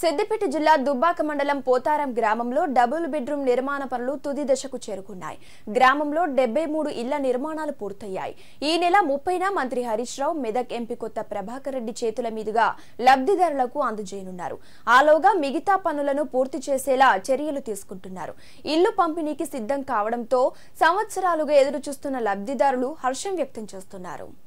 సిద్దిపేట జిల్లా దుబ్బాక మండలం పోతారం గ్రామంలో డబుల్ బెడ్రూమ్ నిర్మాణ పనులు తుది దశకు చేరుకున్నాయి. గ్రామంలో 73 ఇళ్ల నిర్మాణాలు పూర్తయ్యాయి. ఈ నెల 30న మంత్రి హరీష్ రావు మెదక్ ఎంపీ కొత్త ప్రభాకర్ రెడ్డి చేతుల మీదుగా లబ్ధిదారులకు అందజేయనున్నారు. ఆలోగా మిగతా పనులను పూర్తి చేసేలా చర్యలు తీసుకుంటున్నారు. ఇల్లు పంపిణీకి సిద్ధం కావడంతో సంవత్సరాలుగా ఎదురు చూస్తున్న లబ్ధిదారులు హర్షం వ్యక్తం చేస్తున్నారు.